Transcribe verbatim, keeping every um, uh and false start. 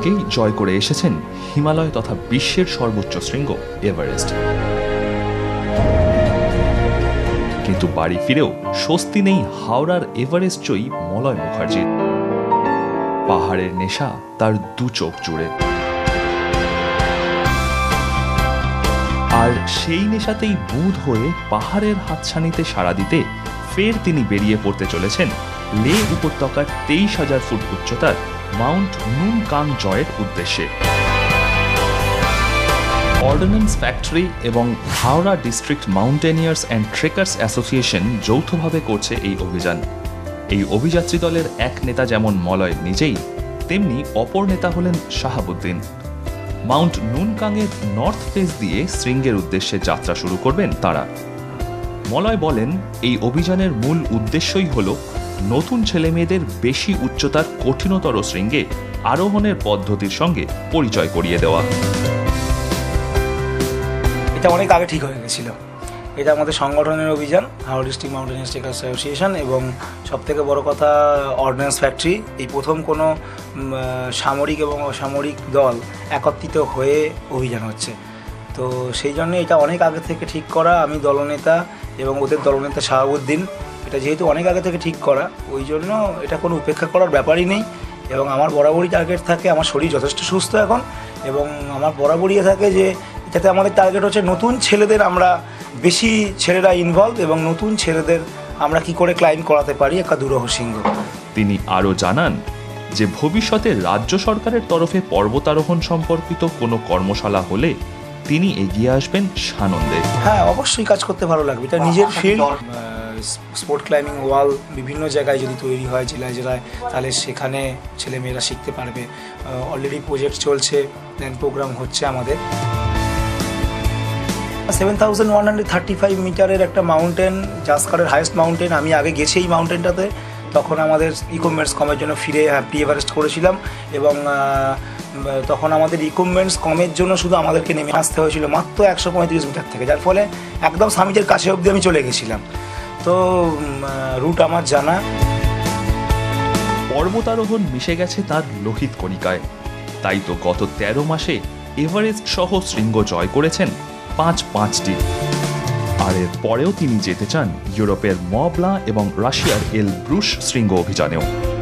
আগেই জয় করে এসেছেন হিমালয় তথা বিশ্বের সর্বোচ্চ শৃঙ্গ এভারেস্ট। কিন্তু বাড়ি ফিরেও স্বস্তি নেই হাওড়ার এভারেস্ট জয়ী মলয় মুখার্জির। পাহাড়ের নেশা তার দু চোখ জুড়ে, আর সেই নেশাতেই বুঁদ হয়ে পাহাড়ের হাতছানিতে সাড়া দিতে ফের তিনি বেরিয়ে পড়তে চলেছেন লে উপত্যকার তেইশ হাজার ফুট উচ্চতার মাউন্ট নুন কাং জয়ের উদ্দেশ্যে। অর্ডিন্যান্স ফ্যাক্টরি এবং Howrah district mountaineers and trekkers association যৌথভাবে করছে এই অভিযান। এই অভিযাত্রী দলের এক নেতা যেমন মলয় নিজেই, তেমনি অপর নেতা হলেন শাহাবুদ্দিন। মাউন্ট নুনকাংয়ের নর্থ ফেস দিয়ে শৃঙ্গের উদ্দেশ্যে যাত্রা শুরু করবেন তারা। মলয় বলেন, এই অভিযানের মূল উদ্দেশ্যই হল নতুন ছেলেমেয়েদের বেশি উচ্চতার কঠিনতর শৃঙ্গে আরোহণের পদ্ধতির সঙ্গে পরিচয় করিয়ে দেওয়া। এটা অনেক আগে ঠিক হয়ে গেছিল। এটা আমাদের সংগঠনের অভিযান, Howrah district mountaineer trekkers association এবং সবথেকে বড় কথা অর্ডিন্যান্স ফ্যাক্টরি। এই প্রথম কোনো সামরিক এবং অসামরিক দল একত্রিত হয়ে অভিযান হচ্ছে। তো সেই জন্য এটা অনেক আগে থেকে ঠিক করা। আমি দলনেতা এবং ওদের দলনেতা শাহাবুদ্দিন, এটা যেহেতু অনেক আগে থেকে ঠিক করা, ওই জন্য এটা কোনো উপেক্ষা করার ব্যাপারই নেই। এবং আমার বরাবরই টার্গেট থাকে, আমার শরীর যথেষ্ট সুস্থ এখন, এবং আমার বরাবরই থাকে যে যাতে আমাদের টার্গেট হচ্ছে নতুন ছেলেদের আমরা বেশি ছেলেরা ইনভলভ এবং নতুন ছেলেদের আমরা কি করে ক্লাইম্ব করাতে পারি একটা দুরূহ শৃঙ্গ। তিনি আরও জানান যে ভবিষ্যতে রাজ্য সরকারের তরফে পর্বতারোহণ সম্পর্কিত কোনো কর্মশালা হলে তিনি এগিয়ে আসবেন সানন্দে। হ্যাঁ, অবশ্যই কাজ করতে ভালো লাগবে। এটা নিজের ফিল্ড। স্পোর্ট ক্লাইম্বিং ওয়াল বিভিন্ন জায়গায় যদি তৈরি হয় জেলায় জেলায়, তাহলে সেখানে ছেলেমেয়েরা শিখতে পারবে। অলরেডি প্রজেক্ট চলছে, প্ল্যান প্রোগ্রাম হচ্ছে আমাদের। Seven thousand one hundred thirty five মিটারের একটা মাউন্টেন, জাসকারের হাইয়েস্ট মাউন্টেন। আমি আগে গেছি এই মাউন্টেনটাতে, তখন আমাদের ইকুইপমেন্টস কমের জন্য ফিরে প্রি এভারেস্ট করেছিলাম, এবং তখন আমাদের ইকুইপমেন্টস কমের জন্য শুধু আমাদেরকে নেমে আসতে হয়েছিল মাত্র একশো পঁয়ত্রিশ মিটার থেকে, যার ফলে একদম সামিটের কাছে অবধি আমি চলে গেছিলাম। তো রুট আমার জানা। পর্বতারোহণ মিশে গেছে তার লোহিত কণিকায়। তাই তো গত তেরো মাসে এভারেস্ট সহ শৃঙ্গ জয় করেছেন পাঁচ পাঁচটি। আর এর পরেও তিনি যেতে চান ইউরোপের মঁ ব্লাঁ এবং রাশিয়ার এল ব্রুশ শৃঙ্গ অভিযানেও।